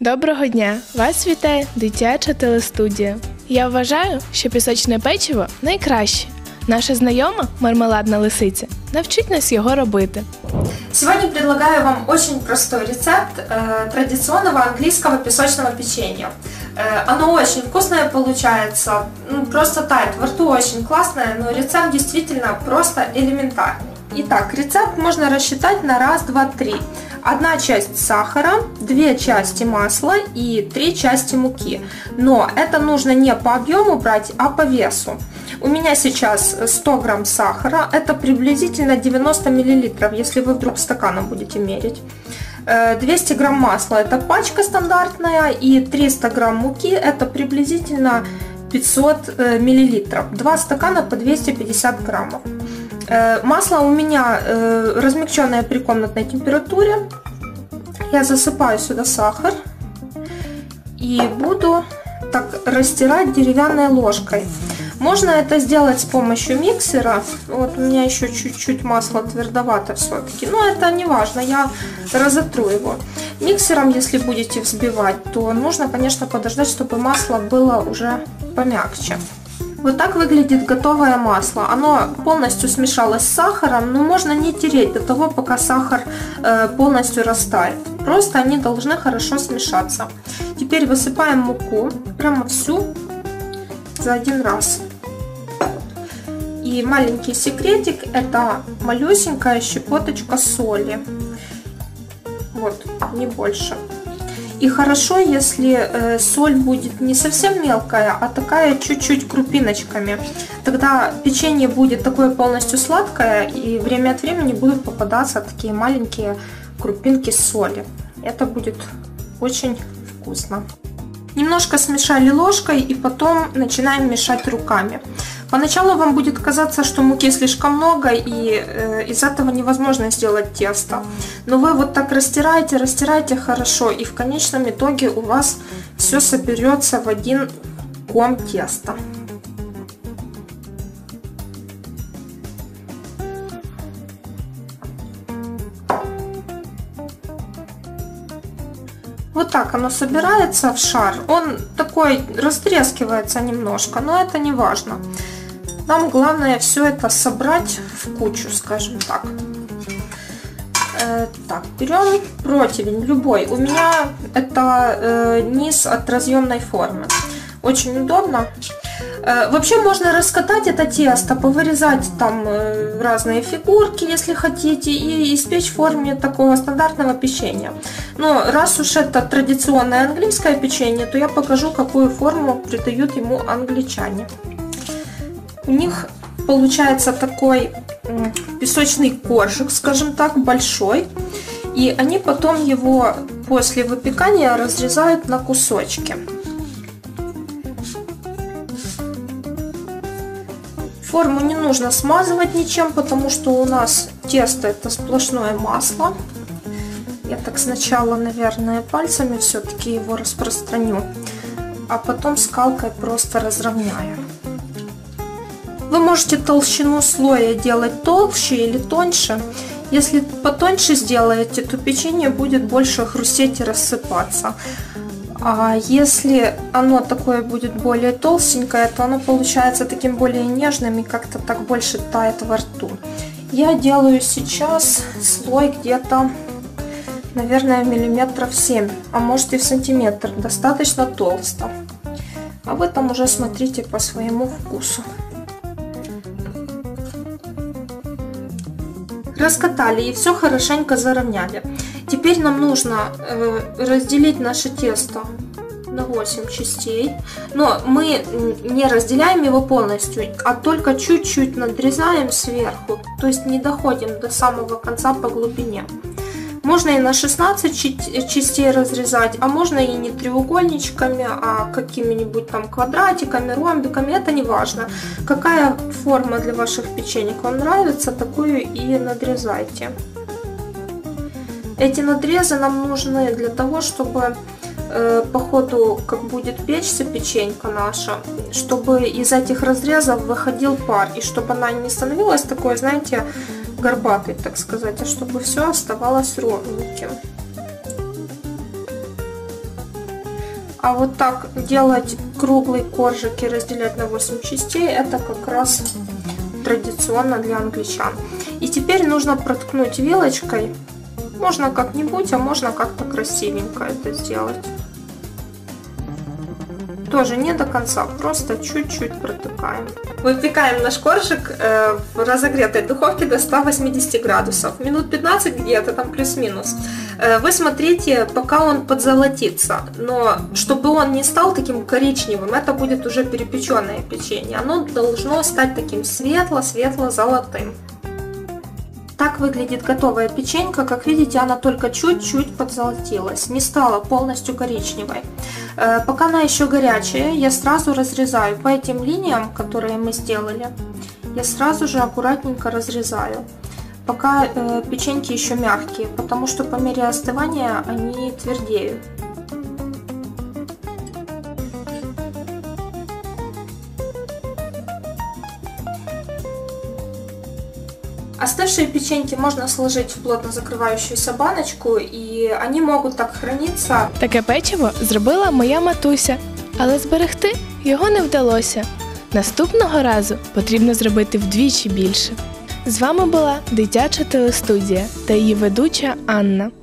Доброго дня! Вас вітає дитяча телестудія. Я вважаю, що пісочне печиво найкраще. Наша знайома мармеладна лисиця навчить нас його робити. Сегодня предлагаю вам очень простой рецепт традиционного английского песочного печенья. Оно очень вкусное получается, просто тает во рту, очень классное, но рецепт действительно просто элементарный. Итак, рецепт можно рассчитать на раз, два, три. 1 часть сахара, 2 части масла и 3 части муки. Но это нужно не по объему брать, а по весу. У меня сейчас 100 грамм сахара, это приблизительно 90 миллилитров, если вы вдруг стаканом будете мерить. 200 грамм масла, это пачка стандартная, и 300 грамм муки, это приблизительно 500 миллилитров. 2 стакана по 250 граммов. Масло у меня размягченное при комнатной температуре. Я засыпаю сюда сахар и буду так растирать деревянной ложкой. Можно это сделать с помощью миксера. Вот у меня еще чуть-чуть масло твердовато все-таки, но это не важно, я разотру его. Миксером, если будете взбивать, то нужно, конечно, подождать, чтобы масло было уже помягче. Вот так выглядит готовое масло. Оно полностью смешалось с сахаром, но можно не тереть до того, пока сахар полностью растает. Просто они должны хорошо смешаться. Теперь высыпаем муку, прямо всю, за один раз. И маленький секретик, это малюсенькая щепоточка соли. Вот, не больше. И хорошо, если соль будет не совсем мелкая, а такая чуть-чуть крупиночками. Тогда печенье будет такое полностью сладкое, и время от времени будут попадаться такие маленькие крупинки соли. Это будет очень вкусно. Немножко смешали ложкой и потом начинаем мешать руками. Поначалу вам будет казаться, что муки слишком много, и из этого невозможно сделать тесто. Но вы вот так растираете хорошо, и в конечном итоге у вас все соберется в один ком теста. Вот так оно собирается в шар. Он такой растрескивается немножко, но это не важно. Нам главное все это собрать в кучу, скажем так. Так, берем противень любой. У меня это низ от разъемной формы. Очень удобно. Вообще можно раскатать это тесто, повырезать там разные фигурки, если хотите, и испечь в форме такого стандартного печенья. Но раз уж это традиционное английское печенье, то я покажу, какую форму придают ему англичане. У них получается такой песочный коржик, скажем так, большой. И они потом его после выпекания разрезают на кусочки. Форму не нужно смазывать ничем, потому что у нас тесто это сплошное масло. Я так сначала, наверное, пальцами все-таки его распространю, а потом скалкой просто разровняю. Вы можете толщину слоя делать толще или тоньше. Если потоньше сделаете, то печенье будет больше хрустеть и рассыпаться. А если оно такое будет более толстенькое, то оно получается таким более нежным и как-то так больше тает во рту. Я делаю сейчас слой где-то, наверное, миллиметров 7, а может и в сантиметр. Достаточно толсто. А вы там уже смотрите по своему вкусу. Раскатали и все хорошенько заровняли. Теперь нам нужно разделить наше тесто на 8 частей. Но мы не разделяем его полностью, а только чуть-чуть надрезаем сверху. То есть не доходим до самого конца по глубине. Можно и на 16 частей разрезать, а можно и не треугольничками, а какими-нибудь там квадратиками, ромбиками, это не важно. Какая форма для ваших печенек вам нравится, такую и надрезайте. Эти надрезы нам нужны для того, чтобы по ходу, как будет печься печенька наша, чтобы из этих разрезов выходил пар, и чтобы она не становилась такой, знаете, горбатой, так сказать, а чтобы все оставалось ровненьким. А вот так делать круглый коржик и разделять на 8 частей, это как раз традиционно для англичан. И теперь нужно проткнуть вилочкой. Можно как-нибудь, а можно как-то красивенько это сделать. Тоже не до конца, просто чуть-чуть протыкаем. Выпекаем наш коржик в разогретой духовке до 180 градусов. Минут 15 где-то, там плюс-минус. Вы смотрите, пока он подзолотится. Но чтобы он не стал таким коричневым, это будет уже перепеченное печенье. Оно должно стать таким светло-светло-золотым. Так выглядит готовая печенька. Как видите, она только чуть-чуть подзолотилась, не стала полностью коричневой. Пока она еще горячая, я сразу разрезаю по этим линиям, которые мы сделали. Я сразу же аккуратненько разрезаю, пока печеньки еще мягкие, потому что по мере остывания они твердеют. Остывшие печеньки можно сложить в плотно закриваючуся баночку, і вони можуть так хранитися. Таке печиво зробила моя матуся, але зберегти його не вдалося. Наступного разу потрібно зробити вдвічі більше. З вами була дитяча телестудія та її ведуча Анна.